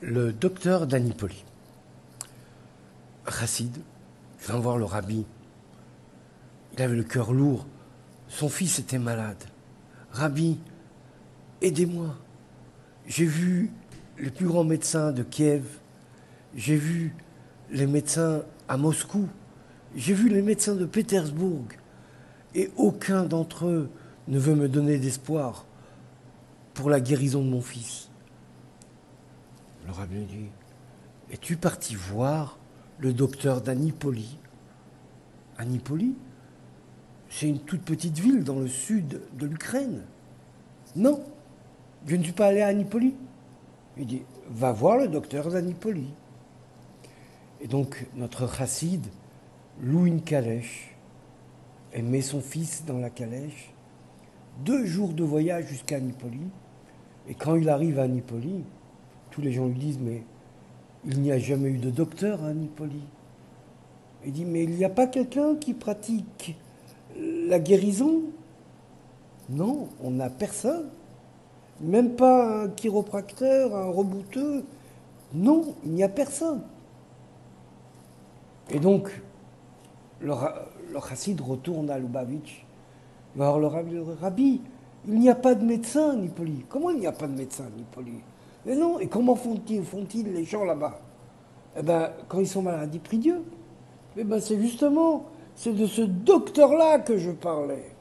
Le docteur d'Anipoli. Chassid vint voir le rabbi. Il avait le cœur lourd. Son fils était malade. Rabbi, aidez-moi. J'ai vu les plus grands médecins de Kiev. J'ai vu les médecins à Moscou. J'ai vu les médecins de Pétersbourg. Et aucun d'entre eux ne veut me donner d'espoir pour la guérison de mon fils. Le rabbi me dit, es-tu parti voir le docteur d'Anipoli? Anipoli, c'est une toute petite ville dans le sud de l'Ukraine. Non, je ne suis pas allé à Anipoli. Il dit, va voir le docteur d'Anipoli. Et donc notre chassid loue une calèche et met son fils dans la calèche. 2 jours de voyage jusqu'à Anipoli. Et quand il arrive à Anipoli, tous les gens lui disent, mais il n'y a jamais eu de docteur à Anipoli. Il dit, mais il n'y a pas quelqu'un qui pratique la guérison? Non, on n'a personne. Même pas un chiropracteur, un rebouteux. Non, il n'y a personne. Et donc, le chassid retourne à Lubavitch. Il va voir le rabbi. Il n'y a pas de médecin à Anipoli. Comment il n'y a pas de médecin à Anipoli? Mais non, et comment font-ils les gens là-bas? Eh bien, quand ils sont malades, ils prient Dieu. Eh bien, c'est de ce docteur-là que je parlais.